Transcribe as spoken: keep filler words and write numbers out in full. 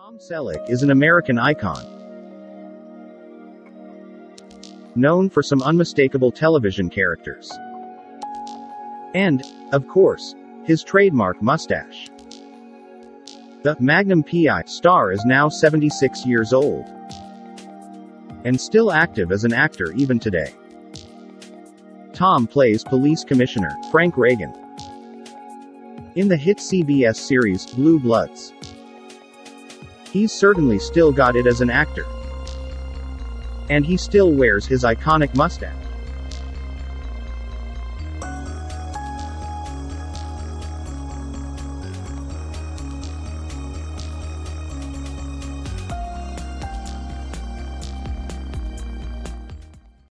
Tom Selleck is an American icon, known for some unmistakable television characters. And, of course, his trademark mustache. The Magnum P I star is now seventy-six years old, and still active as an actor even today. Tom plays Police Commissioner Frank Reagan in the hit C B S series Blue Bloods. He's certainly still got it as an actor. And he still wears his iconic mustache.